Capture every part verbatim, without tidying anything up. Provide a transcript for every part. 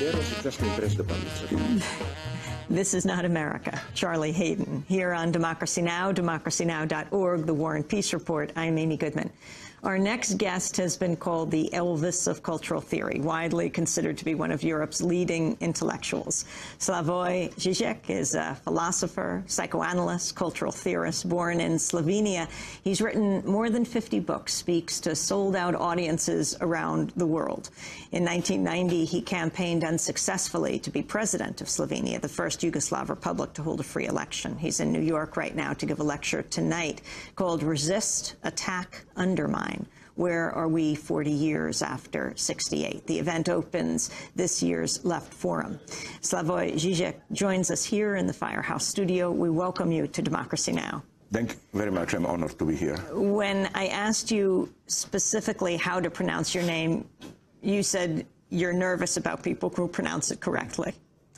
Vero successo in Dresda Palizza. This is not America. Charlie Hayden, here on Democracy Now!, democracy now dot org, The War and Peace Report. I'm Amy Goodman. Our next guest has been called the Elvis of cultural theory, widely considered to be one of Europe's leading intellectuals. Slavoj Žižek is a philosopher, psychoanalyst, cultural theorist, born in Slovenia. He's written more than fifty books, speaks to sold-out audiences around the world. In nineteen ninety, he campaigned unsuccessfully to be president of Slovenia, the first Yugoslav republic to hold a free election. He's in New York right now to give a lecture tonight called Resist, Attack, Undermine. Where are we forty years after sixty-eight? The event opens this year's Left Forum. Slavoj Žižek joins us here in the Firehouse studio. We welcome you to Democracy Now! Thank you very much. I'm honored to be here. When I asked you specifically how to pronounce your name, you said you're nervous about people who pronounce it correctly.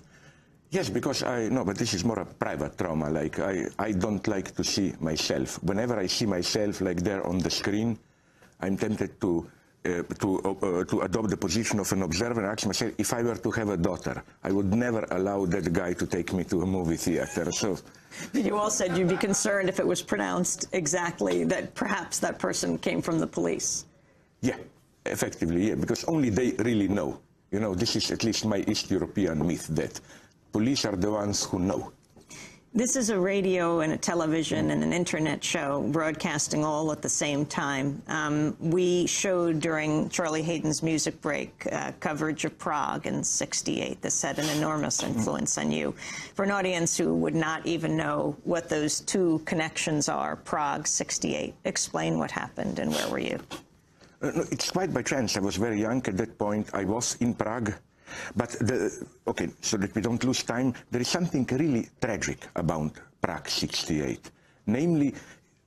Yes, because I, no, but this is more a private trauma. Like, I, I don't like to see myself. Whenever I see myself like there on the screen, I'm tempted to, uh, to, uh, to adopt the position of an observer and ask myself, if I were to have a daughter, I would never allow that guy to take me to a movie theater. So, you all said you'd be concerned if it was pronounced exactly that perhaps that person came from the police. Yeah, effectively, yeah, because only they really know. You know, this is at least my East European myth that police are the ones who know. This is a radio and a television and an internet show broadcasting all at the same time. Um, we showed during Charlie Hayden's music break uh, coverage of Prague in sixty-eight. This had an enormous influence on you. For an audience who would not even know what those two connections are, Prague, sixty-eight, explain what happened and where were you? Uh, no, it's quite by chance. I was very young at that point. I was in Prague. But, the, okay, so that we don't lose time, there is something really tragic about Prague sixty-eight. Namely,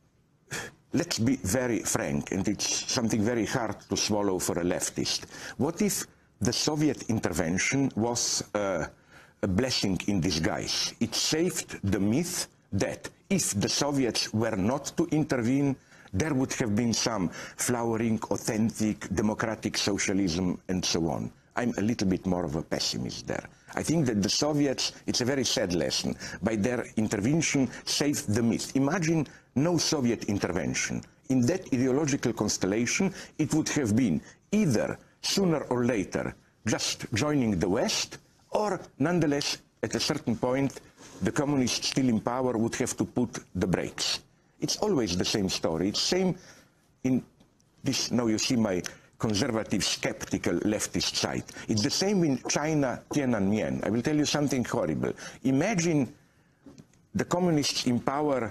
let's be very frank, and it's something very hard to swallow for a leftist. What if the Soviet intervention was uh, a blessing in disguise? It saved the myth that if the Soviets were not to intervene, there would have been some flowering, authentic, democratic socialism, and so on. I'm a little bit more of a pessimist there. I think that the Soviets, it's a very sad lesson, by their intervention saved the myth. Imagine no Soviet intervention. In that ideological constellation, it would have been either sooner or later just joining the West, or nonetheless, at a certain point, the communists still in power would have to put the brakes. It's always the same story. It's same in this, now you see my conservative, skeptical leftist side. It's the same in China, Tiananmen. I will tell you something horrible. Imagine the communists in power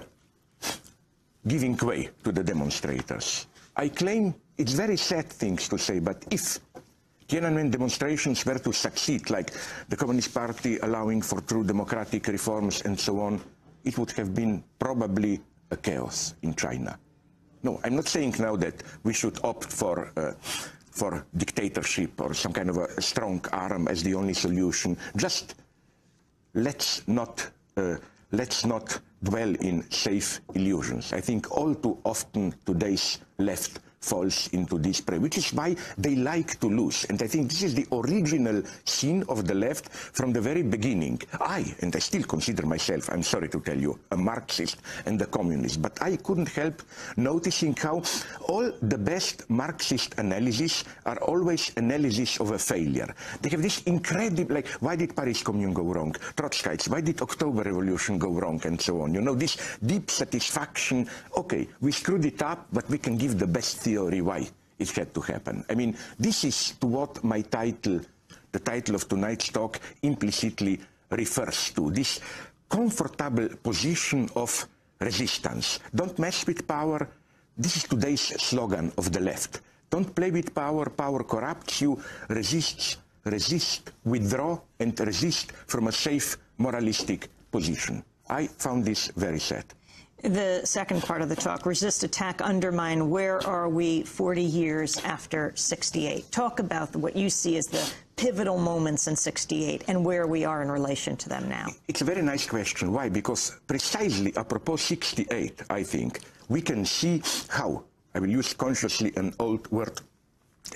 giving way to the demonstrators. I claim it's very sad things to say, but if Tiananmen demonstrations were to succeed, like the Communist Party allowing for true democratic reforms and so on, it would have been probably a chaos in China. No, I'm not saying now that we should opt for, uh, for dictatorship or some kind of a, a strong arm as the only solution. Just let's not, uh, let's not dwell in safe illusions. I think all too often today's left falls into this prey, which is why they like to lose. And I think this is the original sin of the left from the very beginning. I, and I still consider myself, I'm sorry to tell you, a Marxist and a communist, but I couldn't help noticing how all the best Marxist analyses are always analysis of a failure. They have this incredible, like, why did Paris Commune go wrong? Trotskyites, why did October Revolution go wrong? And so on. You know, this deep satisfaction, okay, we screwed it up, but we can give the best theory why it had to happen. I mean, this is to what my title, the title of tonight's talk, implicitly refers to. This comfortable position of resistance. Don't mess with power. This is today's slogan of the left. Don't play with power. Power corrupts you. Resist, resist, withdraw, and resist from a safe, moralistic position. I found this very sad. The second part of the talk, resist, attack, undermine. Where are we forty years after sixty-eight? Talk about what you see as the pivotal moments in sixty-eight and where we are in relation to them now. It's a very nice question. Why? Because precisely apropos sixty-eight, I think, we can see how, I will use consciously an old word,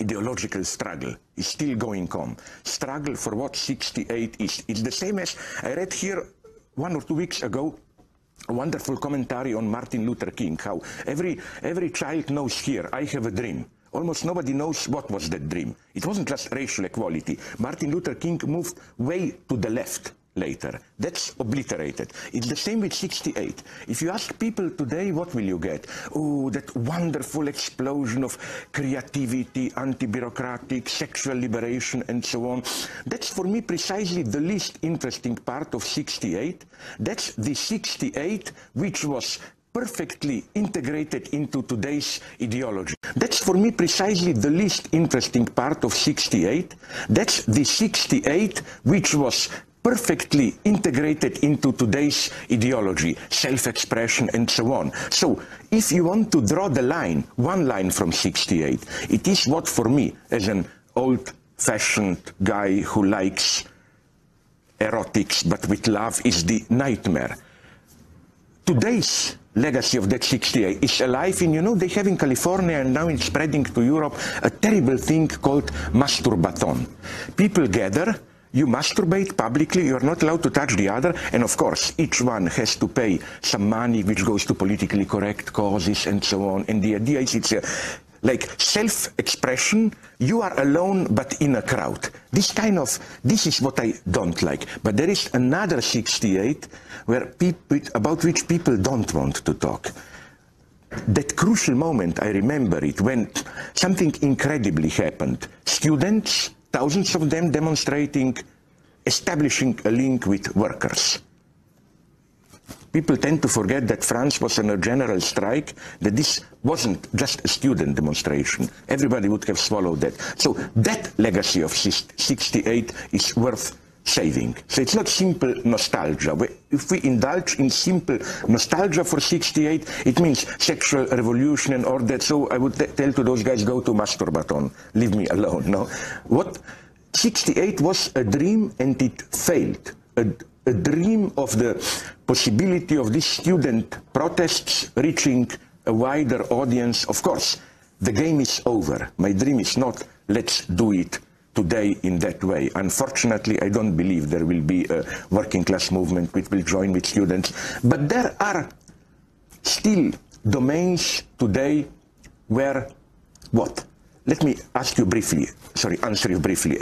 ideological struggle is still going on. Struggle for what sixty-eight is. It's the same as I read here one or two weeks ago, a wonderful commentary on Martin Luther King, how every, every child knows here, I have a dream. Almost nobody knows what was that dream. It wasn't just racial equality. Martin Luther King moved way to the left later. That's obliterated. It's the same with sixty-eight. If you ask people today, what will you get? Oh, that wonderful explosion of creativity, anti-bureaucratic, sexual liberation, and so on. That's, for me, precisely the least interesting part of sixty-eight. That's the sixty-eight which was perfectly integrated into today's ideology. That's, for me, precisely the least interesting part of sixty-eight. That's the sixty-eight which was perfectly integrated into today's ideology, self-expression, and so on. So, if you want to draw the line, one line from sixty-eight, it is what, for me, as an old-fashioned guy who likes erotics but with love, is the nightmare. Today's legacy of that sixty-eight is alive in, you know, they have in California and now it's spreading to Europe a terrible thing called masturbathon. People gather, you masturbate publicly, you're not allowed to touch the other, and of course each one has to pay some money which goes to politically correct causes and so on, and the idea is it's a, like self-expression, you are alone but in a crowd. This kind of, this is what I don't like. But there is another sixty-eight where people, about which people don't want to talk. That crucial moment, I remember it, when something incredibly happened. Students, thousands of them demonstrating, establishing a link with workers. People tend to forget that France was in a general strike, that this wasn't just a student demonstration. Everybody would have swallowed that. So that legacy of sixty-eight is worth saving. So it's not simple nostalgia. If we indulge in simple nostalgia for sixty-eight, it means sexual revolution and all that. So I would tell to those guys, go to masturbathon, leave me alone. No, what sixty-eight was a dream and it failed. A, a dream of the possibility of these student protests reaching a wider audience. Of course, the game is over. My dream is not let's do it today in that way. Unfortunately, I don't believe there will be a working class movement which will join with students. But there are still domains today where, what? Let me ask you briefly, sorry, answer you briefly.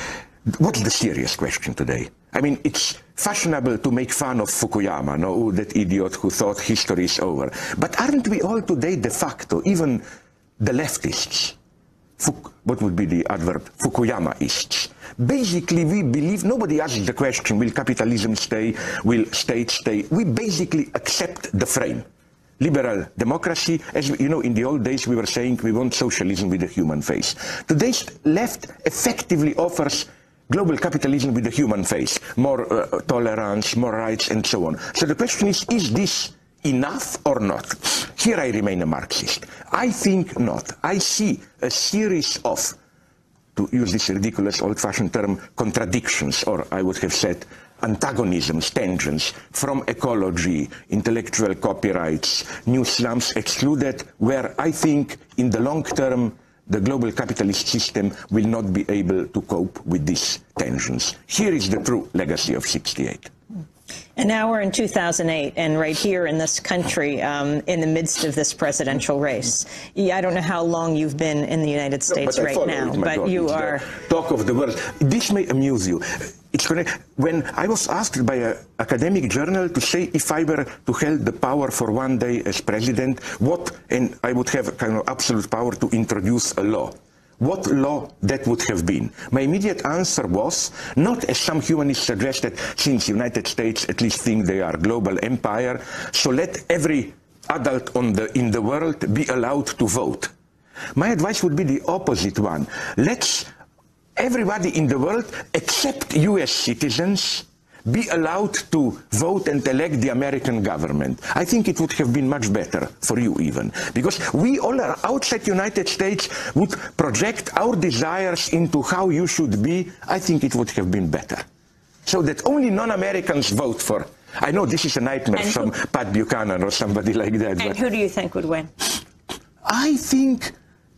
What's the serious question today? I mean, it's fashionable to make fun of Fukuyama, no? Oh, that idiot who thought history is over. But aren't we all today de facto, even the leftists, Fuk what would be the adverb? Fukuyamaists. Basically, we believe, nobody asks the question, will capitalism stay, will state stay? We basically accept the frame. Liberal democracy, as you know, in the old days we were saying we want socialism with a human face. Today's left effectively offers global capitalism with a human face, more uh, tolerance, more rights, and so on. So the question is, is this enough or not? Here I remain a Marxist. I think not. I see a series of, to use this ridiculous old-fashioned term, contradictions, or I would have said antagonisms, tensions, from ecology, intellectual copyrights, new slums excluded, where I think in the long term the global capitalist system will not be able to cope with these tensions. Here is the true legacy of sixty-eight. And now we're in two thousand eight, and right here in this country, um, in the midst of this presidential race. Yeah, I don't know how long you've been in the United States no, right now, it, but God, you are... Talk of the world. This may amuse you. It's correct. When I was asked by an academic journal to say if I were to hold the power for one day as president, what, and I would have kind of absolute power to introduce a law. What law that would have been? My immediate answer was, not as some humanists suggested, since the United States at least think they are global empire, so let every adult on the, in the world be allowed to vote. My advice would be the opposite one. Let's everybody in the world, except U S citizens, be allowed to vote and elect the American government. I think it would have been much better for you even. Because we all are outside the United States would project our desires into how you should be. I think it would have been better. So that only non-Americans vote for. I know this is a nightmare and from who, Pat Buchanan or somebody like that. And but who do you think would win? I think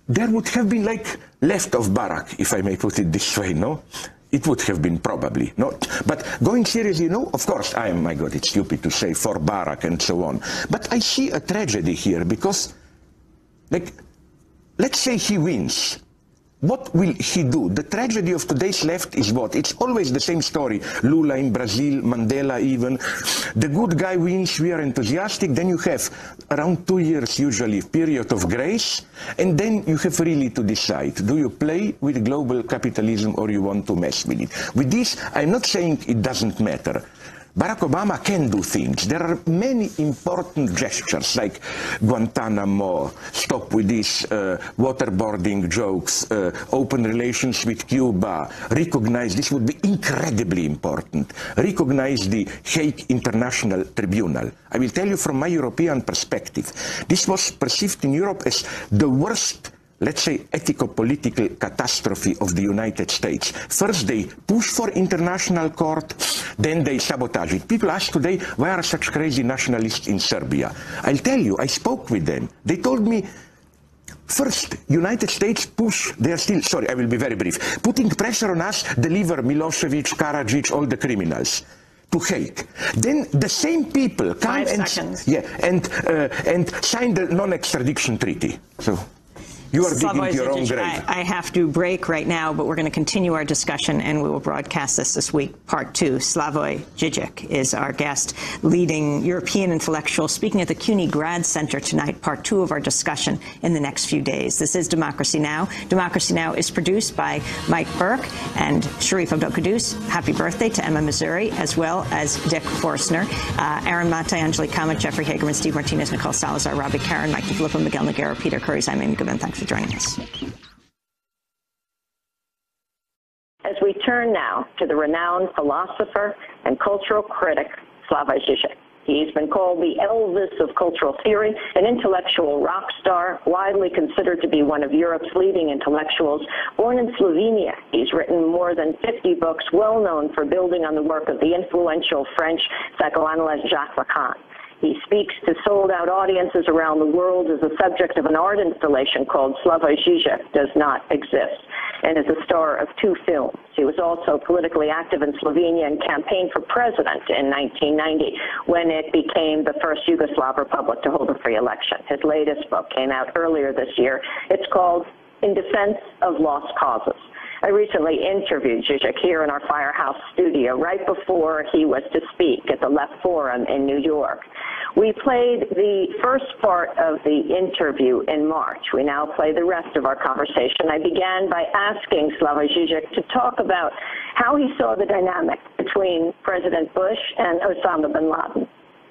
there would have been like left of Barak, if I may put it this way, no? It would have been probably, not. But going seriously, no, of course, I am, my God, it's stupid to say for Barak and so on. But I see a tragedy here because, like, let's say he wins. What will he do? The tragedy of today's left is what? It's always the same story. Lula in Brazil, Mandela even. The good guy wins, we are enthusiastic, then you have around two years usually period of grace, and then you have really to decide. Do you play with global capitalism or you want to mess with it? With this, I'm not saying it doesn't matter. Barack Obama can do things. There are many important gestures, like Guantanamo, stop with these uh, waterboarding jokes, uh, open relations with Cuba, recognize, this would be incredibly important, recognize the Hague International Tribunal. I will tell you from my European perspective, this was perceived in Europe as the worst, let's say, ethico-political catastrophe of the United States. First they push for international court, then they sabotage it. People ask today, why are such crazy nationalists in Serbia? I'll tell you, I spoke with them. They told me, first, United States push, they are still, sorry, I will be very brief, putting pressure on us, deliver Milosevic, Karadzic, all the criminals to Hague. Then the same people come Five and, seconds. yeah, and, uh, and sign the non-extradition treaty. So. You are digging Slavoj your own Žižek, grave. I, I have to break right now, but we're going to continue our discussion, and we will broadcast this this week, part two. Slavoj Žižek is our guest, leading European intellectual, speaking at the CUNY Grad Center tonight, part two of our discussion in the next few days. This is Democracy Now! Democracy Now! Is produced by Mike Burke and Sharif Abdel-Quddus. Happy birthday to Emma Missouri, as well as Dick Forstner, uh, Aaron Mate, Angelique Kama, Jeffrey Hagerman, Steve Martinez, Nicole Salazar, Robbie Karen, Mike DeFilippo, Miguel Noguera, Peter Curries. I'm Amy Goodman. Thanks for joining us. As we turn now to the renowned philosopher and cultural critic, Slavoj Žižek. He's been called the Elvis of cultural theory, an intellectual rock star, widely considered to be one of Europe's leading intellectuals. Born in Slovenia, he's written more than fifty books, well known for building on the work of the influential French psychoanalyst Jacques Lacan. He speaks to sold-out audiences around the world as a subject of an art installation called Slavoj Žižek Does Not Exist, and is a star of two films. He was also politically active in Slovenia and campaigned for president in nineteen ninety, when it became the first Yugoslav republic to hold a free election. His latest book came out earlier this year. It's called In Defense of Lost Causes. I recently interviewed Žižek here in our Firehouse studio right before he was to speak at the Left Forum in New York. We played the first part of the interview in March. We now play the rest of our conversation. I began by asking Slavoj Žižek to talk about how he saw the dynamic between President Bush and Osama bin Laden.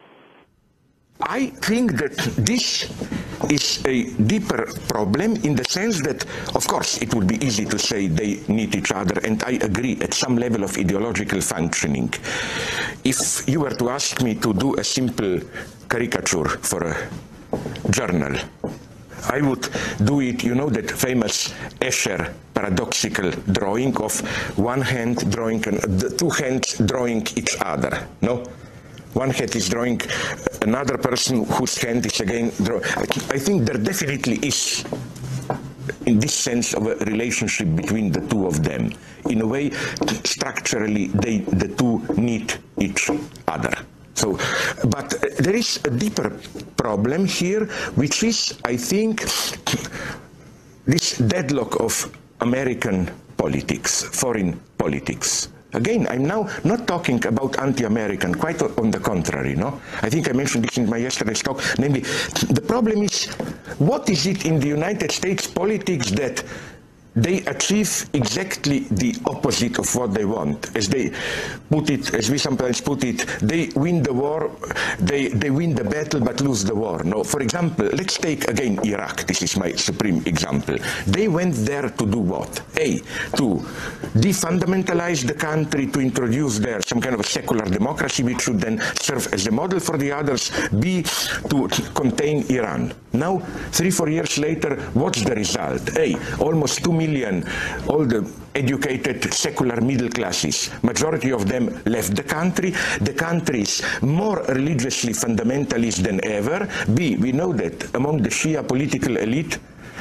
I think that this is a deeper problem in the sense that, of course, it would be easy to say they need each other, and I agree at some level of ideological functioning. If you were to ask me to do a simple caricature for a journal, I would do it, you know, that famous Escher paradoxical drawing of one hand drawing, and the two hands drawing each other, no? One hand is drawing another person whose hand is again drawing. I think there definitely is, in this sense, of a relationship between the two of them. In a way, structurally, they, the two need each other. So, but there is a deeper problem here, which is, I think, this deadlock of American politics, foreign politics. Again, I'm now not talking about anti-American, quite on the contrary, no? I think I mentioned this in my yesterday's talk, namely, the problem is, what is it in the United States politics that they achieve exactly the opposite of what they want? As they put it, as we sometimes put it, they win the war, they, they win the battle but lose the war. No, for example, let's take again Iraq. This is my supreme example. They went there to do what? A, to defundamentalize the country, to introduce there some kind of a secular democracy which should then serve as a model for the others. B, to contain Iran. Now, three, four years later, what's the result? A, almost two million, all the educated secular middle classes, majority of them left the country. The country is more religiously fundamentalist than ever. B, we know that among the Shia political elite,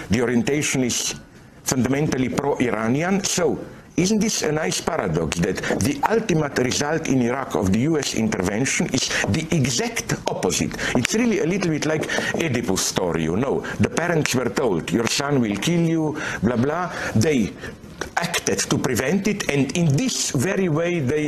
the orientation is fundamentally pro-Iranian. So isn't this a nice paradox that the ultimate result in Iraq of the U S intervention is the exact opposite? It's really a little bit like Oedipus story, you know. The parents were told, your son will kill you, blah, blah. They acted to prevent it, and in this very way they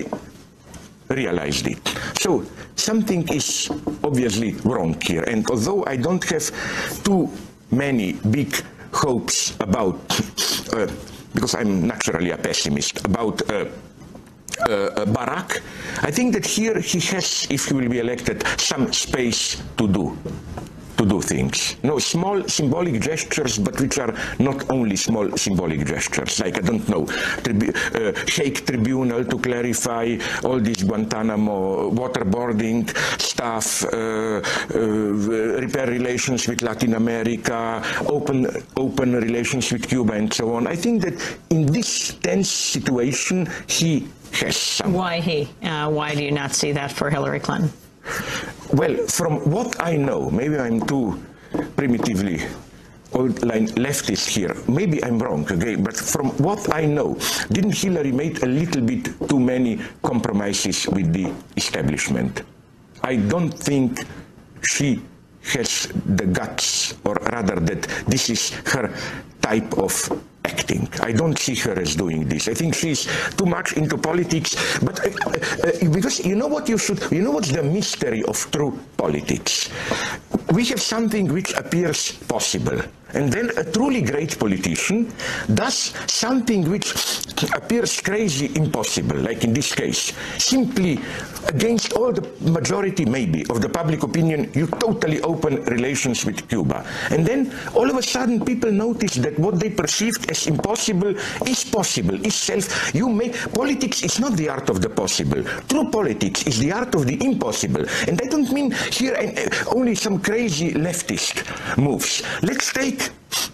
realized it. So something is obviously wrong here, and although I don't have too many big hopes about uh, because I'm naturally a pessimist, about uh, uh, Barak, I think that here he has, if he will be elected, some space to do, to do things. No, small symbolic gestures, but which are not only small symbolic gestures, like, I don't know, tribu uh, Hague Tribunal to clarify all this Guantanamo waterboarding stuff, uh, uh, repair relations with Latin America, open, open relations with Cuba, and so on. I think that in this tense situation, he has some. Why he? Uh, why do you not see that for Hillary Clinton? Well, from what I know, maybe I'm too primitively old-line leftist here. Maybe I'm wrong, okay, but from what I know, didn't Hillary make a little bit too many compromises with the establishment? I don't think she has the guts, or rather that this is her type of acting. I don't see her as doing this. I think she's too much into politics, but uh, uh, because you know what you should, you know what's the mystery of true politics? We have something which appears possible, and then a truly great politician does something which appears crazy impossible, like in this case. Simply, against all the majority, maybe, of the public opinion, you totally open relations with Cuba. And then, all of a sudden, people notice that what they perceived as impossible is possible, is self. You make, politics is not the art of the possible. True politics is the art of the impossible. And I don't mean here uh, only some crazy leftist moves. Let's take,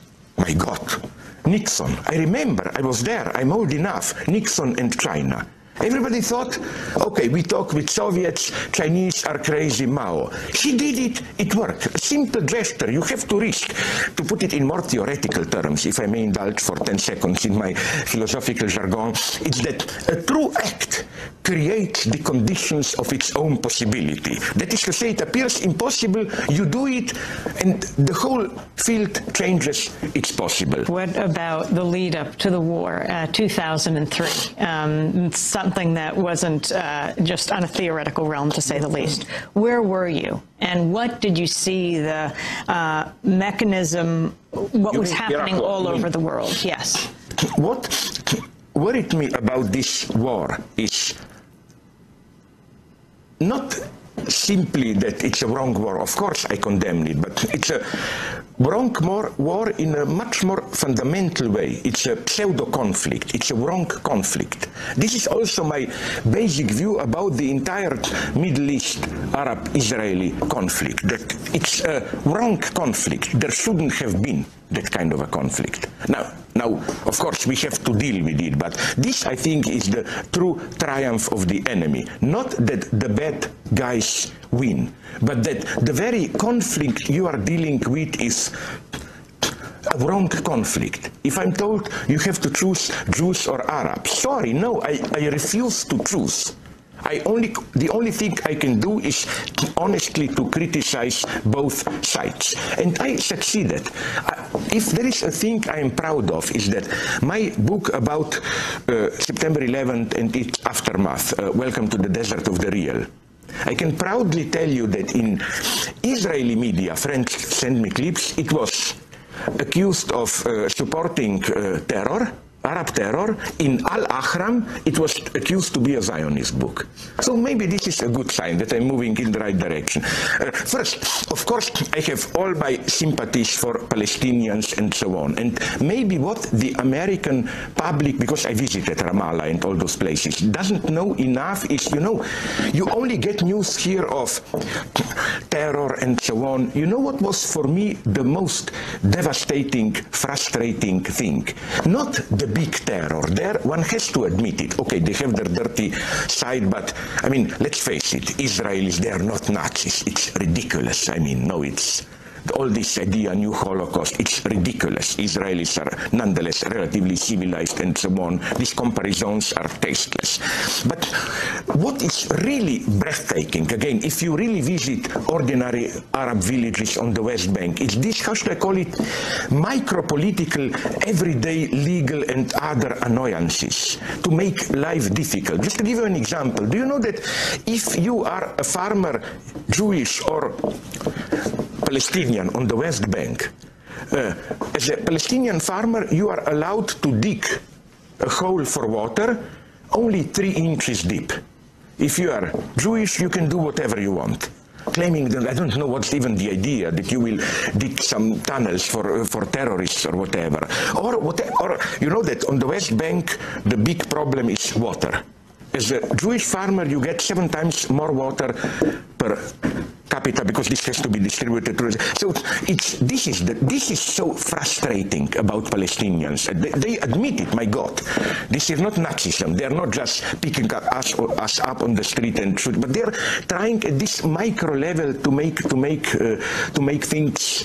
my God, Nixon. I remember, I was there, I'm old enough, Nixon and China. Everybody thought, okay, we talk with Soviets, Chinese are crazy, Mao. He did it, it worked. A simple gesture, you have to risk. To put it in more theoretical terms, if I may indulge for ten seconds in my philosophical jargon, it's that a true act creates the conditions of its own possibility. That is to say, it appears impossible, you do it, and the whole field changes, it's possible. What about the lead up to the war, uh, two thousand three? Um, something that wasn't uh, just on a theoretical realm, to say the least. Where were you? And what did you see the uh, mechanism, what you was happening Iraq, all I mean, over the world? Yes. What worried me about this war is not simply that it's a wrong war. Of course I condemn it, but it's a wrong war in a much more fundamental way. It's a pseudo-conflict. It's a wrong conflict. This is also my basic view about the entire Middle East Arab-Israeli conflict, that it's a wrong conflict. There shouldn't have been that kind of a conflict. Now, now, of course, we have to deal with it, but this, I think, is the true triumph of the enemy. Not that the bad guys win, but that the very conflict you are dealing with is a wrong conflict. If I'm told you have to choose Jews or Arabs, sorry, no, I, I refuse to choose. I only, the only thing I can do is honestly to criticize both sides. And I succeeded. If there is a thing I am proud of, is that my book about uh, September eleventh and its aftermath, uh, Welcome to the Desert of the Real, I can proudly tell you that in Israeli media, friends send me clips, it was accused of uh, supporting uh, terror, Arab terror. In Al-Ahram, it was accused to be a Zionist book. So maybe this is a good sign that I'm moving in the right direction. Uh, first, of course, I have all my sympathies for Palestinians and so on. And maybe what the American public, because I visited Ramallah and all those places, doesn't know enough is, you know, you only get news here of terror and so on. You know what was for me the most devastating, frustrating thing? Not the big terror. There, one has to admit it. Okay, they have their dirty side, but, I mean, let's face it, Israelis, they are not Nazis. It's ridiculous. I mean, no, it's all this idea, new Holocaust, it's ridiculous. Israelis are nonetheless relatively civilized and so on. These comparisons are tasteless. But what is really breathtaking, again, if you really visit ordinary Arab villages on the West Bank, is this, how should I call it, micro-political, everyday legal and other annoyances to make life difficult. Just to give you an example, do you know that if you are a farmer, Jewish or Palestinian on the West Bank, uh, as a Palestinian farmer, you are allowed to dig a hole for water only three inches deep. If you are Jewish, you can do whatever you want. Claiming that, I don't know what's even the idea, that you will dig some tunnels for, uh, for terrorists or whatever. Or, what, or you know that on the West Bank, the big problem is water. As a Jewish farmer, you get seven times more water per capita because this has to be distributed. So it's, this, is the, this is so frustrating about Palestinians. They, they admit it, my God. This is not Nazism. They're not just picking up us, us up on the street and shoot, but they're trying at this micro level to make, to make, uh, to make things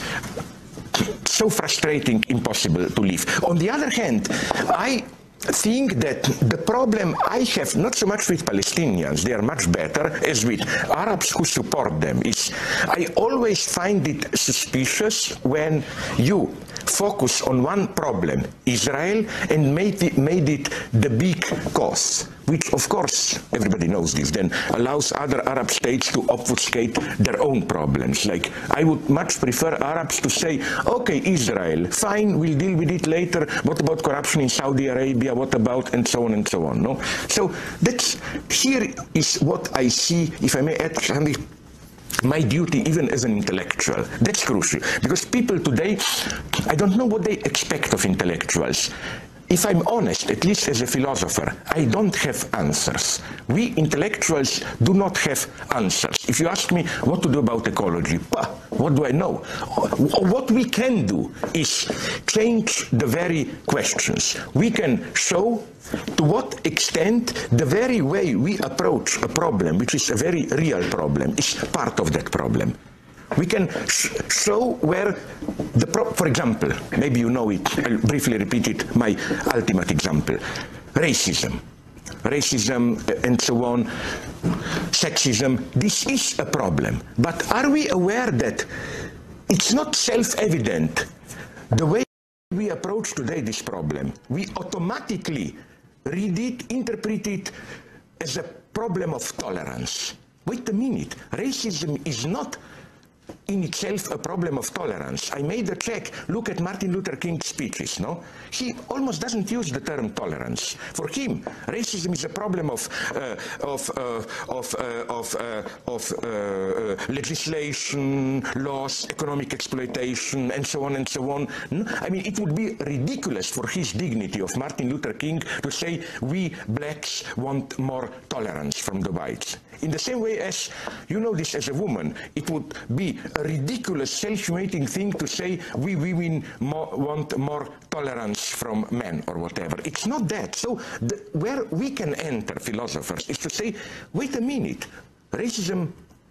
so frustrating, impossible to live. On the other hand, I think that the problem I have, not so much with Palestinians, they are much better, as with Arabs who support them, is I always find it suspicious when you focus on one problem, Israel, and made it, made it the big cause, which of course, everybody knows this, then allows other Arab states to obfuscate their own problems. Like, I would much prefer Arabs to say, okay, Israel, fine, we'll deal with it later, what about corruption in Saudi Arabia, what about, and so on and so on, no? So that's, here is what I see, if I may add something, my duty even as an intellectual. That's crucial, because people today, I don't know what they expect of intellectuals. If I'm honest, at least as a philosopher, I don't have answers. We intellectuals do not have answers. If you ask me what to do about ecology, bah, what do I know? What we can do is change the very questions. We can show to what extent the very way we approach a problem, which is a very real problem, is part of that problem. We can sh show where the, pro for example, maybe you know it, I'll briefly repeat it, my ultimate example, racism. Racism and so on, sexism, this is a problem. But are we aware that it's not self-evident the way we approach today this problem? We automatically read it, interpret it as a problem of tolerance. Wait a minute, racism is not in itself a problem of tolerance. I made a check, look at Martin Luther King's speeches, no? He almost doesn't use the term tolerance. For him, racism is a problem of, uh, of, uh, of, uh, of, uh, of uh, uh, legislation, laws, economic exploitation, and so on and so on. No? I mean, it would be ridiculous for his dignity of Martin Luther King to say, we blacks want more tolerance from the whites. In the same way as, you know this as a woman, it would be a ridiculous, self-humiliating thing to say we women more, want more tolerance from men or whatever. It's not that. So the, where we can enter, philosophers, is to say, wait a minute, racism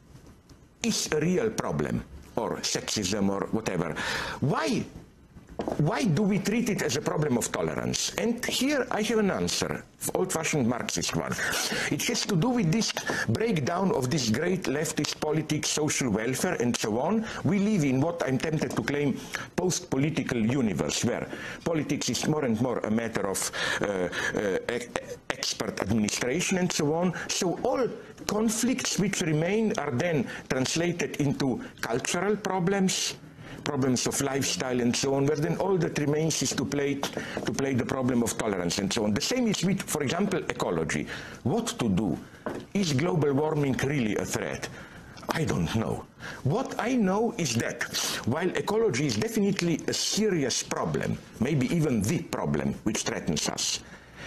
is a real problem, or sexism or whatever. Why? Why do we treat it as a problem of tolerance? And here I have an answer, old-fashioned Marxist one. It has to do with this breakdown of this great leftist politics, social welfare, and so on. We live in what I'm tempted to claim post-political universe, where politics is more and more a matter of uh, uh, expert administration and so on. So all conflicts which remain are then translated into cultural problems, problems of lifestyle and so on, where then all that remains is to play, to play the problem of tolerance and so on. The same is with, for example, ecology. What to do? Is global warming really a threat? I don't know. What I know is that while ecology is definitely a serious problem, maybe even the problem which threatens us,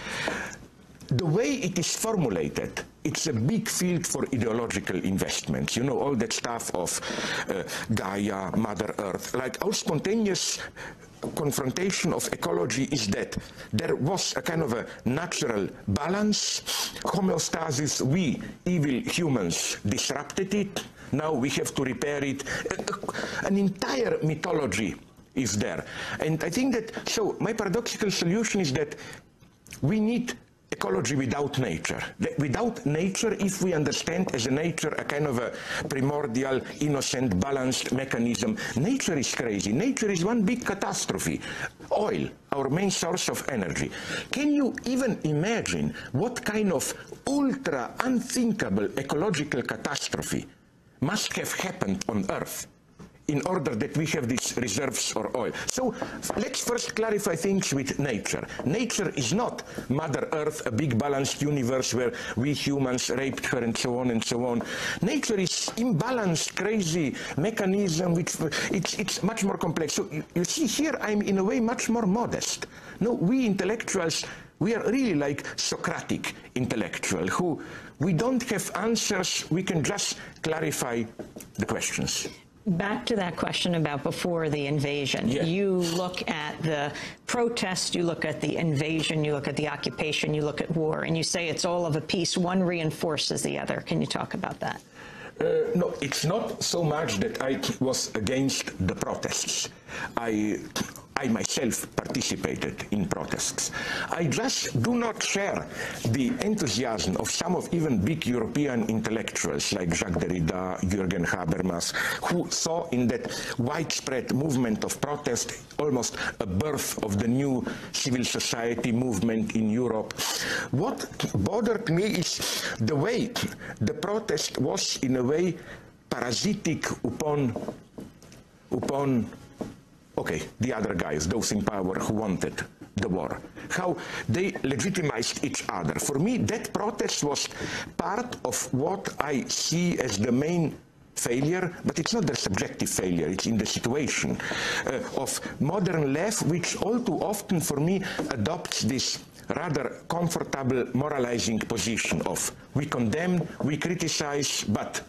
the way it is formulated, it's a big field for ideological investments. You know, all that stuff of uh, Gaia, Mother Earth. Like our spontaneous confrontation of ecology is that there was a kind of a natural balance, homeostasis, we, evil humans, disrupted it, now we have to repair it. An entire mythology is there. And I think that, so my paradoxical solution is that we need ecology without nature. Without nature, if we understand as a nature a kind of a primordial, innocent, balanced mechanism, nature is crazy. Nature is one big catastrophe. Oil, our main source of energy. Can you even imagine what kind of ultra unthinkable ecological catastrophe must have happened on Earth in order that we have these reserves or oil? So let's first clarify things with nature. Nature is not Mother Earth, a big balanced universe where we humans raped her and so on and so on. Nature is imbalanced, crazy mechanism, which it's, it's much more complex. So you, you see here I'm in a way much more modest. No, we intellectuals, we are really like Socratic intellectual who we don't have answers, we can just clarify the questions. Back to that question about before the invasion. Yeah. You look at the protest, you look at the invasion, you look at the occupation, you look at war, and you say it's all of a piece. One reinforces the other. Can you talk about that? Uh, no, it's not so much that I was against the protests. I, I myself participated in protests. I just do not share the enthusiasm of some of even big European intellectuals like Jacques Derrida, Jürgen Habermas, who saw in that widespread movement of protest almost a birth of the new civil society movement in Europe. What bothered me is the way the protest was in a way parasitic upon, upon okay, the other guys, those in power who wanted the war, how they legitimized each other. For me, that protest was part of what I see as the main failure, but it's not the subjective failure, it's in the situation uh, of modern left, which all too often for me adopts this rather comfortable moralizing position of we condemn, we criticize, but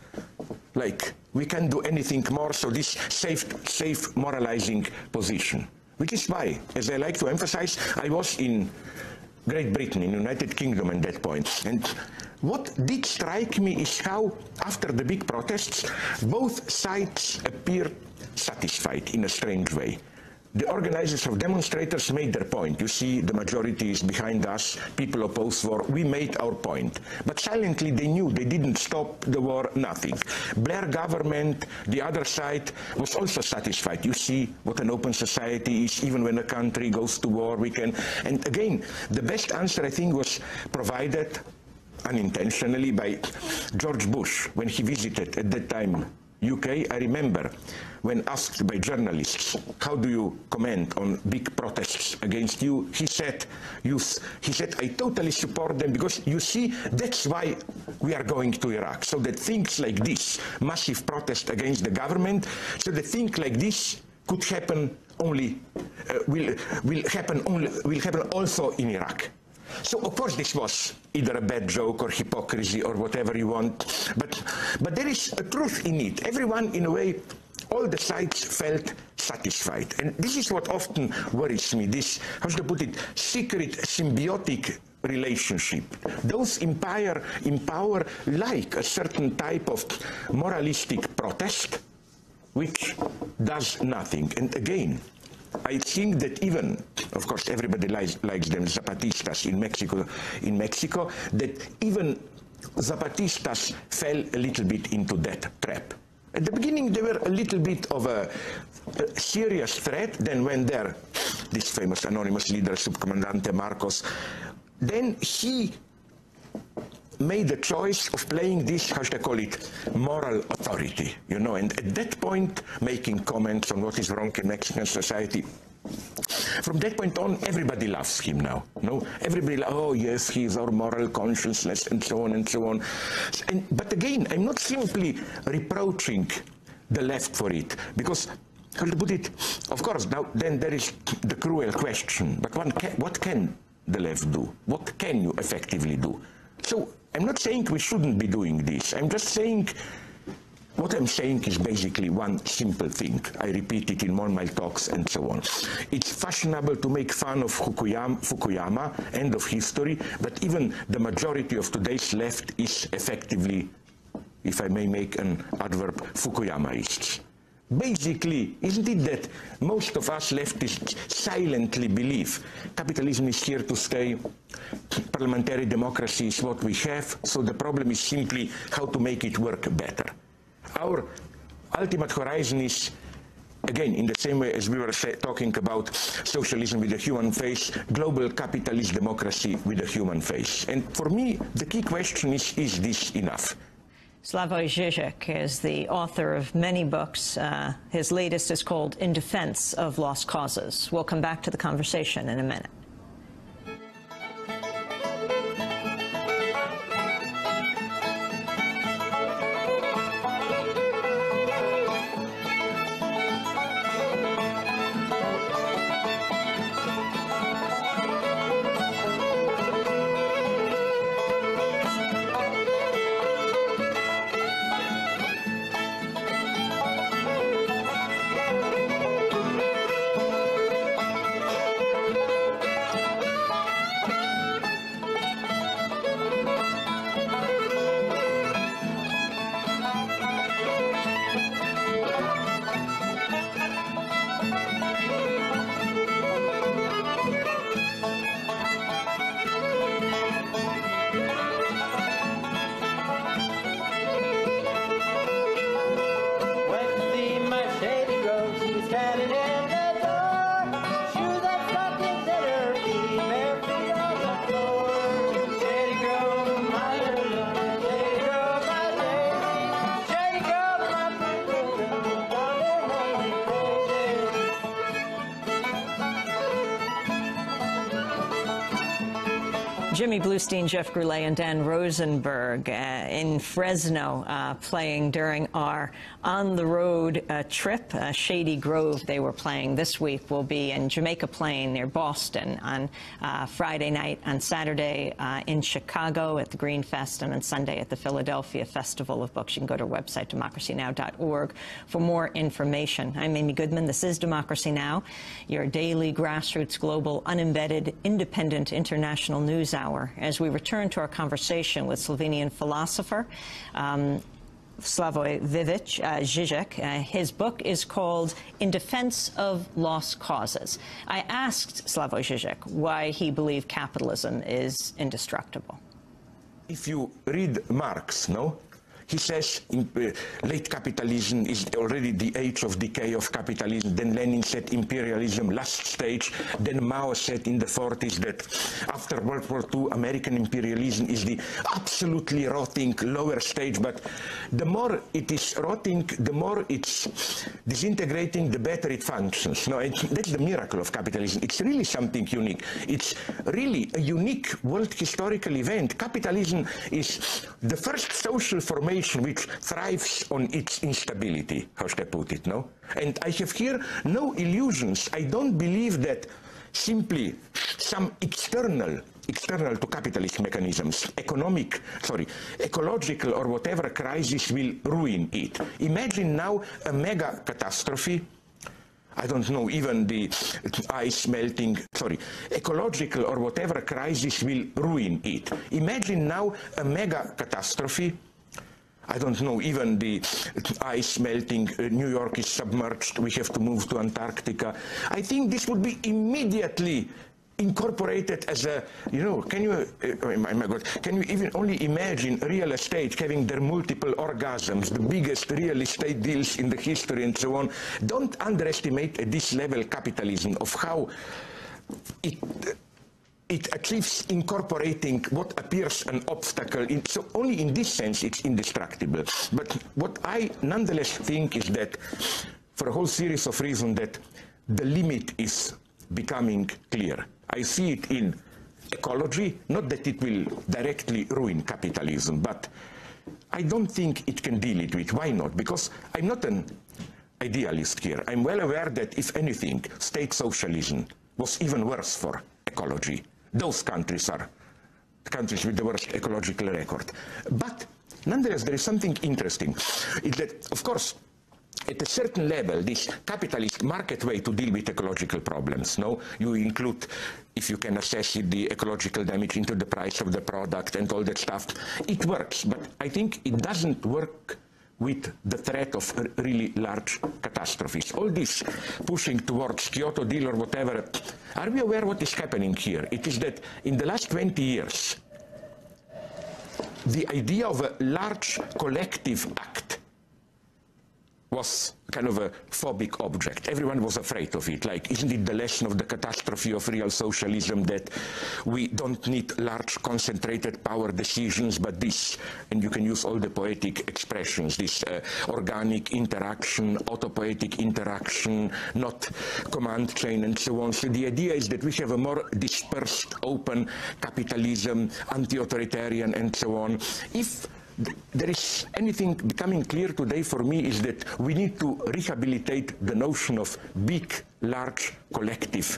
like we can't do anything more, so this safe, safe moralizing position. Which is why, as I like to emphasize, I was in Great Britain, in United Kingdom at that point. And what did strike me is how, after the big protests, both sides appeared satisfied in a strange way. The organizers of demonstrators made their point. You see, the majority is behind us, people oppose war, we made our point. But silently they knew they didn't stop the war, nothing. Blair government, the other side, was also satisfied. You see what an open society is, even when a country goes to war, we can. And again, the best answer I think was provided unintentionally by George Bush when he visited at that time U K. I remember when asked by journalists, how do you comment on big protests against you? He said, you, he said, I totally support them because you see, that's why we are going to Iraq. So that things like this, massive protest against the government, so that things like this could happen only, uh, will, will happen only, will happen also in Iraq. So of course this was either a bad joke or hypocrisy or whatever you want, but, but there is a truth in it. Everyone in a way, all the sides felt satisfied. And this is what often worries me, this, how should I put it, secret symbiotic relationship. Those in power, in power like a certain type of moralistic protest, which does nothing. And again, I think that even, of course, everybody likes, likes them, Zapatistas in Mexico, in Mexico, that even Zapatistas fell a little bit into that trap. At the beginning, they were a little bit of a, a serious threat. Then when there, this famous anonymous leader, Subcomandante Marcos, then he made the choice of playing this, how should I call it, moral authority, you know, and at that point, making comments on what is wrong in Mexican society. From that point on, everybody loves him now. No, everybody, oh yes, he is our moral consciousness, and so on and so on. And, but again, I'm not simply reproaching the left for it, because, how to put it, of course, now then there is the cruel question, but one can, what can the left do? What can you effectively do? So I'm not saying we shouldn't be doing this. I'm just saying, what I'm saying is basically one simple thing. I repeat it in all my talks and so on. It's fashionable to make fun of Fukuyama, Fukuyama, end of history, but even the majority of today's left is effectively if I may make an adverb, Fukuyamaists. Basically, isn't it that most of us leftists silently believe capitalism is here to stay, parliamentary democracy is what we have, so the problem is simply how to make it work better. Our ultimate horizon is, again, in the same way as we were say, talking about socialism with a human face, global capitalist democracy with a human face. And for me, the key question is, is this enough? Slavoj Žižek is the author of many books. Uh, his latest is called In Defense of Lost Causes. We'll come back to the conversation in a minute. Jimmy Bluestein, Jeff Goulet, and Dan Rosenberg uh, in Fresno uh, playing during our on-the-road uh, trip. Uh, Shady Grove, they were playing this week, will be in Jamaica Plain near Boston on uh, Friday night, on Saturday uh, in Chicago at the Green Fest, and on Sunday at the Philadelphia Festival of Books. You can go to our website, democracy now dot org, for more information. I'm Amy Goodman. This is Democracy Now!, your daily grassroots, global, unembedded, independent, international news hour. As we return to our conversation with Slovenian philosopher um, Slavoj Vivek uh, Žižek. Uh, his book is called In Defense of Lost Causes. I asked Slavoj Žižek why he believed capitalism is indestructible. If you read Marx, no? He says in, uh, late capitalism is already the age of decay of capitalism. Then Lenin said imperialism, last stage. Then Mao said in the forties that after World War Two, American imperialism is the absolutely rotting lower stage. But the more it is rotting, the more it's disintegrating, the better it functions. No, and that's the miracle of capitalism. It's really something unique. It's really a unique world historical event. Capitalism is the first social formation which thrives on its instability, how should I put it, no? And I have here no illusions. I don't believe that simply some external, external to capitalist mechanisms, economic, sorry, ecological or whatever crisis will ruin it. Imagine now a mega catastrophe, I don't know, even the ice melting, sorry, ecological or whatever crisis will ruin it. Imagine now a mega catastrophe, I don't know, even the ice melting, uh, New York is submerged, we have to move to Antarctica. I think this would be immediately incorporated as a, you know, can you, uh, oh my, my God, can you even only imagine real estate having their multiple orgasms, the biggest real estate deals in the history and so on. Don't underestimate at this level capitalism, of how it, uh, it achieves incorporating what appears an obstacle. In, so only in this sense it's indestructible. But what I nonetheless think is that, for a whole series of reasons, that the limit is becoming clear. I see it in ecology, not that it will directly ruin capitalism, but I don't think it can deal it with. Why not? Because I'm not an idealist here. I'm well aware that, if anything, state socialism was even worse for ecology. Those countries are countries with the worst ecological record. But nonetheless, there is something interesting. Is that, of course, at a certain level, this capitalist market way to deal with ecological problems, no? You include, if you can assess it, the ecological damage into the price of the product and all that stuff. It works, but I think it doesn't work with the threat of really large catastrophes. All this pushing towards Kyoto deal or whatever, are we aware what is happening here? It is that in the last twenty years, the idea of a large collective act was kind of a phobic object. Everyone was afraid of it. Like, isn't it the lesson of the catastrophe of real socialism that we don't need large concentrated power decisions, but this, and you can use all the poetic expressions, this uh, organic interaction, autopoietic interaction, not command chain, and so on. So the idea is that we have a more dispersed, open capitalism, anti-authoritarian, and so on. If there is anything becoming clear today for me is that we need to rehabilitate the notion of big, large, collective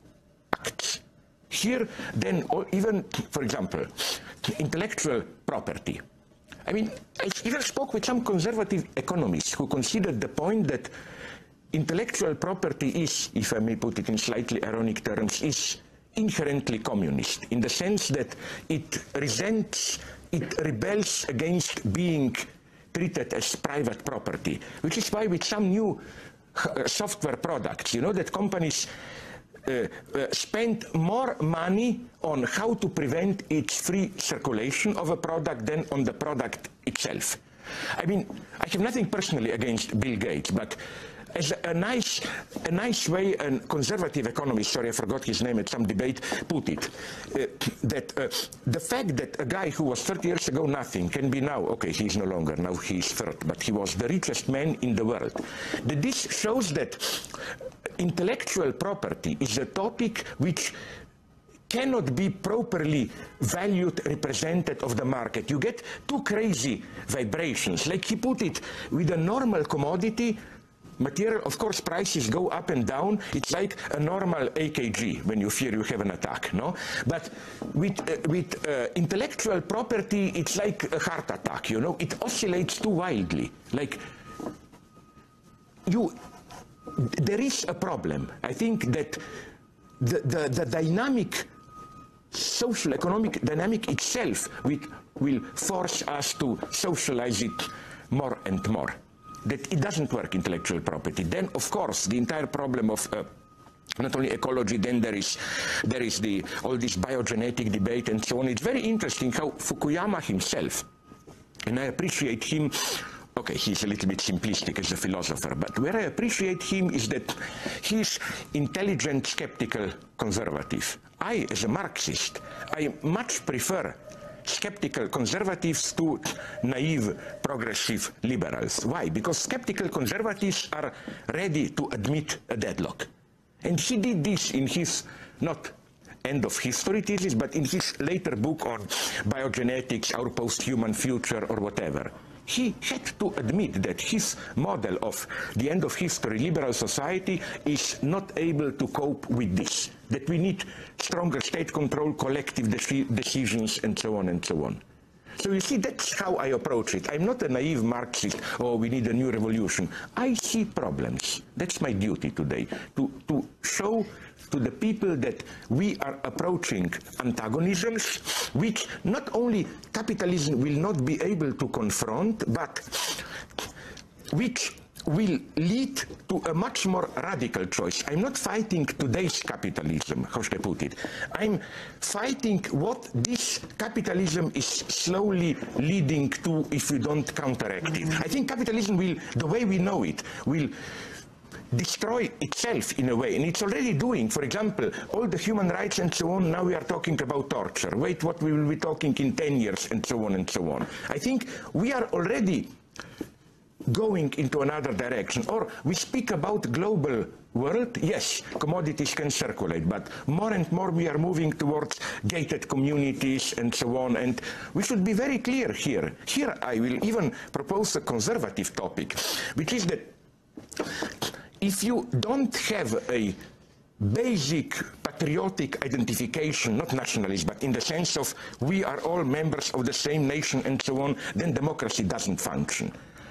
acts. Here, then, or even, for example, intellectual property. I mean, I even spoke with some conservative economists who considered the point that intellectual property is, if I may put it in slightly ironic terms, is inherently communist, in the sense that it resents, it rebels against being treated as private property, which is why with some new uh, software products, you know, that companies uh, uh, spend more money on how to prevent its free circulation of a product than on the product itself. I mean, I have nothing personally against Bill Gates, but as a, a nice, a nice way, a conservative economist, sorry, I forgot his name at some debate, put it, uh, that uh, the fact that a guy who was thirty years ago nothing can be now, okay, he's no longer, now he's third, but he was the richest man in the world. That this shows that intellectual property is a topic which cannot be properly valued, represented of the market. You get too crazy vibrations. Like he put it, with a normal commodity, material, of course, prices go up and down. It's like a normal A K G when you fear you have an attack, no? But with, uh, with uh, intellectual property, it's like a heart attack, you know? It oscillates too wildly. Like, you, there is a problem. I think that the, the, the dynamic, social, economic dynamic itself will, will force us to socialize it more and more. That it doesn't work, intellectual property. Then, of course, the entire problem of uh, not only ecology, then there is, there is the, all this biogenetic debate and so on. It's very interesting how Fukuyama himself, and I appreciate him, okay, he's a little bit simplistic as a philosopher, but where I appreciate him is that he's intelligent, skeptical, conservative. I, as a Marxist, I much prefer skeptical conservatives to naive progressive liberals. Why? Because skeptical conservatives are ready to admit a deadlock. And he did this in his, not end of history thesis, but in his later book on biogenetics, our post-human future, or whatever. He had to admit that his model of the end of history liberal society is not able to cope with this, that we need stronger state control, collective de decisions, and so on and so on. So you see, that's how I approach it. I'm not a naive Marxist, oh, we need a new revolution. I see problems. That's my duty today, to, to show to the people that we are approaching antagonisms which not only capitalism will not be able to confront, but which will lead to a much more radical choice. I'm not fighting today's capitalism, how should I put it? I'm fighting what this capitalism is slowly leading to if we don't counteract it. I think capitalism will, the way we know it, will destroy itself in a way, and it's already doing. For example, all the human rights and so on, now we are talking about torture. Wait, what we will be talking in ten years, and so on and so on. I think we are already going into another direction. Or we speak about global world, yes, commodities can circulate, but more and more we are moving towards gated communities and so on, and we should be very clear here. Here I will even propose a conservative topic, which is that if you don't have a basic patriotic identification, not nationalist, but in the sense of we are all members of the same nation and so on, then democracy doesn't function.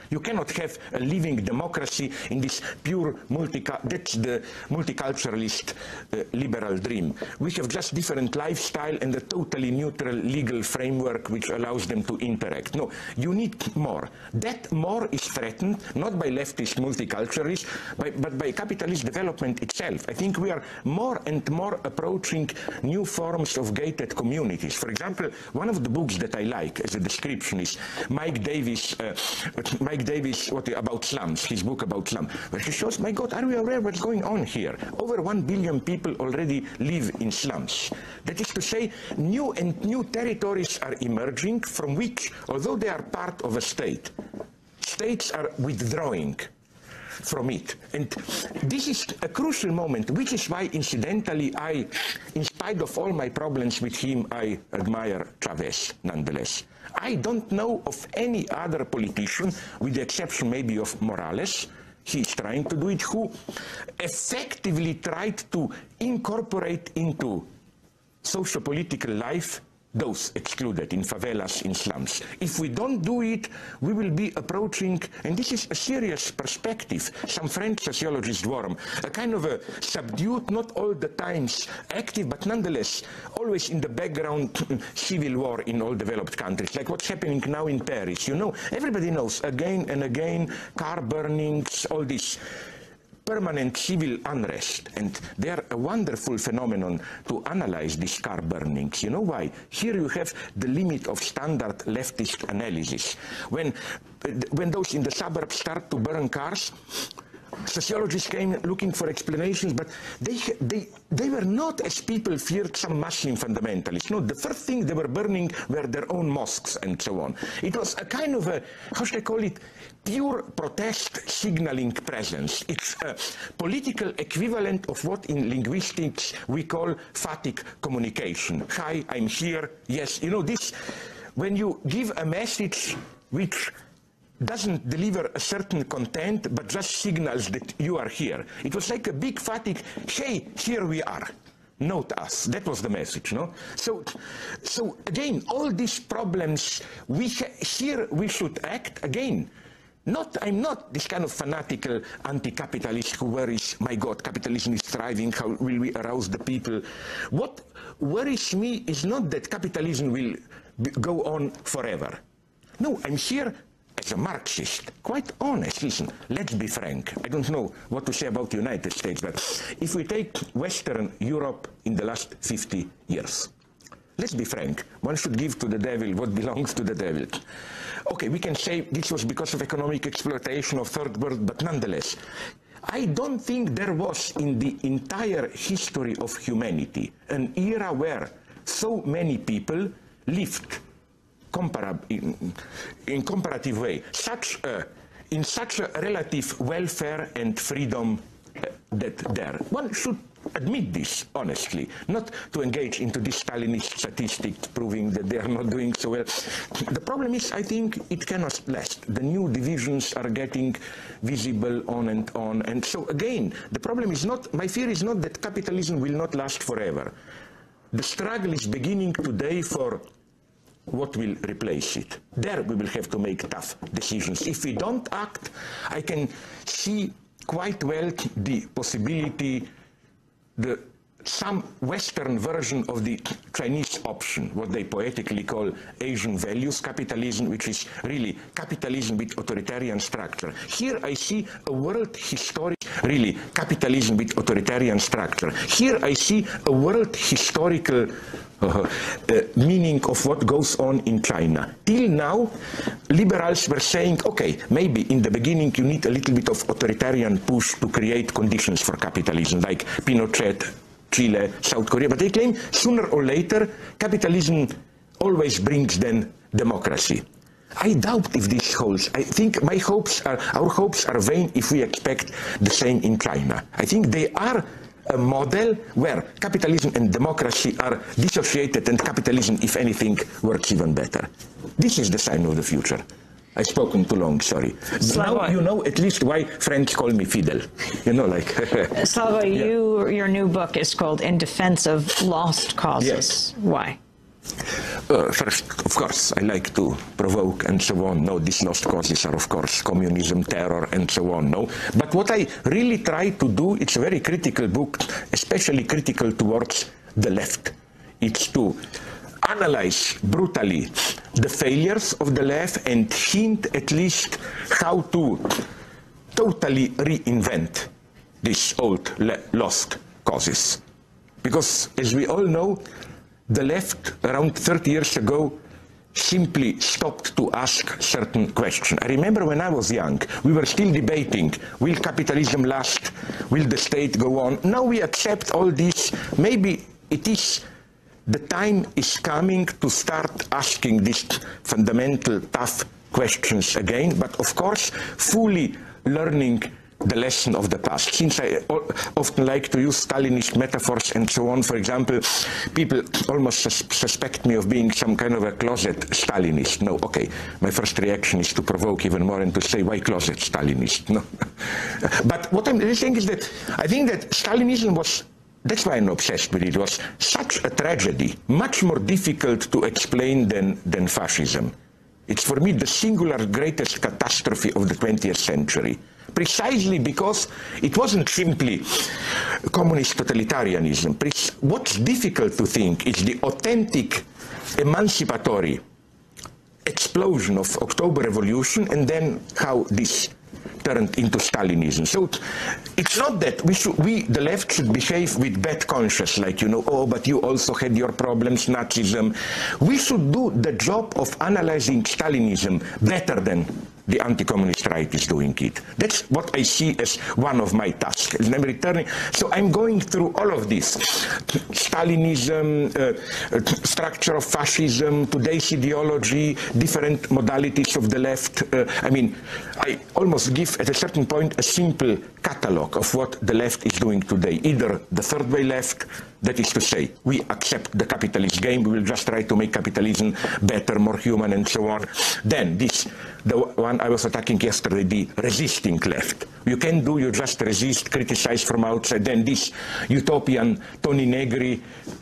You cannot have a living democracy in this pure multi that's the multiculturalist uh, liberal dream. We have just different lifestyle and a totally neutral legal framework which allows them to interact. No, you need more. That more is threatened not by leftist multiculturalists, by, but by capitalist development itself. I think we are more and more approaching new forms of gated communities. For example, one of the books that I like as a description is Mike Davis, uh, Mike Davis what, about slums, his book about slums, where he shows, my God, are we aware what's going on here? Over one billion people already live in slums. That is to say, new and new territories are emerging from which, although they are part of a state, states are withdrawing from it. And this is a crucial moment, which is why, incidentally, I, in spite of all my problems with him, I admire Chavez nonetheless. I don't know of any other politician, with the exception maybe of Morales, he's trying to do it, who effectively tried to incorporate into socio-political life those excluded in favelas, in slums. If we don't do it, we will be approaching, and this is a serious perspective, some French sociologist Worm, a kind of a subdued, not all the times active, but nonetheless always in the background civil war in all developed countries, like what's happening now in Paris. You know, everybody knows, again and again, car burnings, all this permanent civil unrest, and they are a wonderful phenomenon to analyze these car burnings. You know why? Here you have the limit of standard leftist analysis. When, when those in the suburbs start to burn cars, sociologists came looking for explanations, but they, they, they were not, as people feared, some Muslim fundamentalists. No, the first thing they were burning were their own mosques and so on. It was a kind of a, how should I call it, pure protest signaling presence. It's a political equivalent of what in linguistics we call phatic communication. Hi, I'm here, yes. You know, this, when you give a message which doesn't deliver a certain content, but just signals that you are here. It was like a big phatic, hey, here we are. Note us. That was the message, no? So, so again, all these problems, we here we should act again. Not, I'm not this kind of fanatical anti-capitalist who worries, my God, capitalism is thriving, how will we arouse the people? What worries me is not that capitalism will be, go on forever. No, I'm here as a Marxist, quite honest. Listen, let's be frank. I don't know what to say about the United States, but if we take Western Europe in the last fifty years, let's be frank, one should give to the devil what belongs to the devil. Okay, we can say this was because of economic exploitation of third world, but nonetheless, I don't think there was in the entire history of humanity an era where so many people lived in, in comparative way, such a, in such a relative welfare and freedom uh, that there. One should admit this, honestly, not to engage into this Stalinist statistics proving that they are not doing so well. The problem is, I think, it cannot last. The new divisions are getting visible on and on. And so, again, the problem is not, my fear is not that capitalism will not last forever. The struggle is beginning today for what will replace it. There we will have to make tough decisions. If we don't act, I can see quite well the possibility, the some Western version of the Chinese option, what they poetically call Asian values capitalism, which is really capitalism with authoritarian structure. Here I see a world historic, really capitalism with authoritarian structure. Here I see a world historical Uh, uh, meaning of what goes on in China. Till now, liberals were saying, okay, maybe in the beginning you need a little bit of authoritarian push to create conditions for capitalism, like Pinochet, Chile, South Korea, but they claim sooner or later capitalism always brings then democracy. I doubt if this holds. I think my hopes are, our hopes are vain if we expect the same in China. I think they are a model where capitalism and democracy are dissociated and capitalism, if anything, works even better. This is the sign of the future. I've spoken too long, sorry. Now you know at least why French call me Fidel. You know, like... Slava, yeah. you, your new book is called In Defense of Lost Causes. Yes. Why? Uh, first, of course, I like to provoke and so on. No, these lost causes are, of course, communism, terror, and so on. No, but what I really try to do, it's a very critical book, especially critical towards the left. It's to analyze brutally the failures of the left and hint at least how to totally reinvent these old lost causes. Because, as we all know, the left, around thirty years ago, simply stopped to ask certain questions. I remember when I was young, we were still debating, will capitalism last? Will the state go on? Now we accept all this. Maybe it is, the time is coming to start asking these fundamental, tough questions again, but of course, fully learning the lesson of the past. Since I often like to use Stalinist metaphors and so on, for example, people almost sus suspect me of being some kind of a closet Stalinist. No, okay, my first reaction is to provoke even more and to say, why closet Stalinist? No. But what I'm really saying is that I think that Stalinism was, that's why I'm obsessed with it, it was such a tragedy, much more difficult to explain than, than fascism. It's for me the singular greatest catastrophe of the twentieth century. Precisely because it wasn't simply communist totalitarianism. What's difficult to think is the authentic emancipatory explosion of October Revolution and then how this turned into Stalinism. So it's not that we, should, we, the left, should behave with bad conscience, like, you know, oh, but you also had your problems, Nazism. We should do the job of analyzing Stalinism better than the anti-communist right is doing it. That's what I see as one of my tasks. And I'm returning. So I'm going through all of this. Stalinism, uh, structure of fascism, today's ideology, different modalities of the left. Uh, I mean, I almost give at a certain point a simple catalog of what the left is doing today. Either the third way left, that is to say, we accept the capitalist game, we will just try to make capitalism better, more human, and so on. Then this, the one I was attacking yesterday, the resisting left. You can do, you just resist, criticize from outside. Then this utopian Tony Negri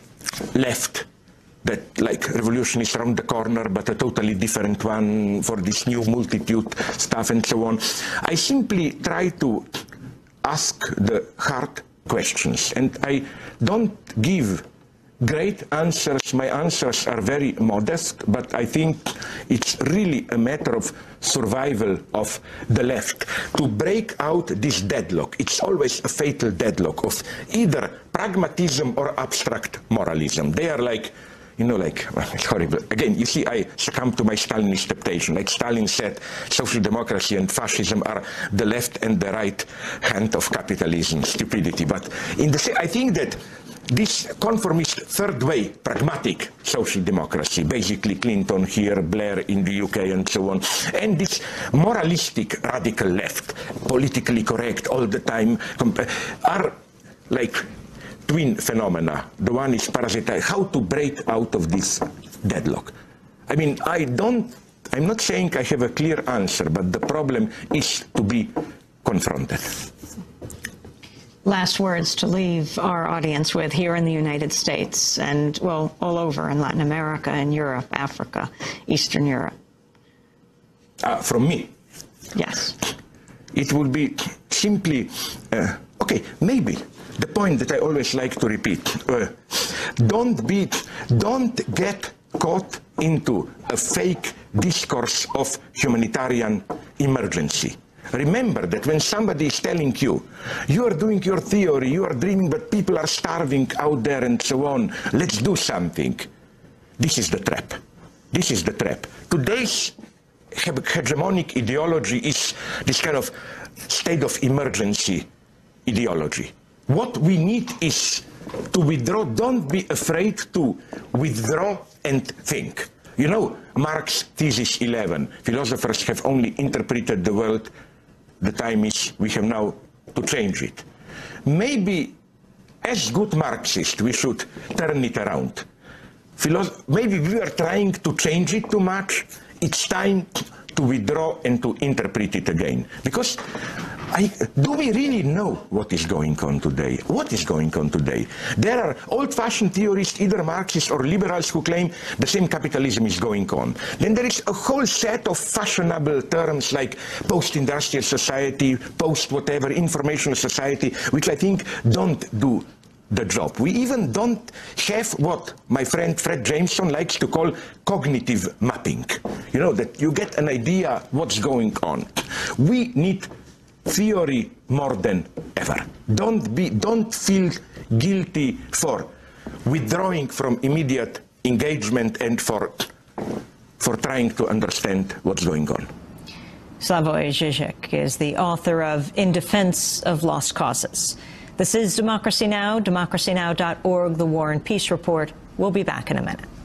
left, that like revolution is around the corner, but a totally different one for this new multitude stuff and so on. I simply try to ask the hard questions, and I don't give great answers. My answers are very modest, but I think it's really a matter of survival of the left to break out this deadlock. It's always a fatal deadlock of either pragmatism or abstract moralism. They are like, you know, like, well, it's horrible. Again, you see, I succumb to my Stalinist temptation. Like Stalin said, social democracy and fascism are the left and the right hand of capitalism, stupidity. But in the, I think that this conformist third way, pragmatic social democracy, basically Clinton here, Blair in the U K and so on, and this moralistic radical left, politically correct all the time, are like twin phenomena. The one is parasite. How to break out of this deadlock? I mean, I don't, I'm not saying I have a clear answer, but the problem is to be confronted. Last words to leave our audience with here in the United States and, well, all over in Latin America and Europe, Africa, Eastern Europe. Uh, from me? Yes. It would be simply, uh, okay, maybe the point that I always like to repeat, uh, don't be, don't get caught into a fake discourse of humanitarian emergency. Remember that when somebody is telling you, you are doing your theory, you are dreaming, but people are starving out there and so on, let's do something. This is the trap. This is the trap. Today's hegemonic ideology is this kind of state of emergency ideology. What we need is to withdraw. Don't be afraid to withdraw and think. You know, Marx's thesis eleven, philosophers have only interpreted the world. The time is, we have now to change it. Maybe, as good Marxists, we should turn it around. Philosoph- maybe we are trying to change it too much. It's time to withdraw and to interpret it again. Because I, do we really know what is going on today? What is going on today? There are old-fashioned theorists, either Marxists or liberals, who claim the same capitalism is going on. Then there is a whole set of fashionable terms like post-industrial society, post-whatever, informational society, which I think don't do the job. We even don't have what my friend Fred Jameson likes to call cognitive mapping. You know, that you get an idea what's going on. We need theory more than ever. Don't be, don't feel guilty for withdrawing from immediate engagement and for, for trying to understand what's going on. Slavoj Žižek is the author of In Defense of Lost Causes. This is Democracy Now!, democracy now dot org, the War and Peace Report. We'll be back in a minute.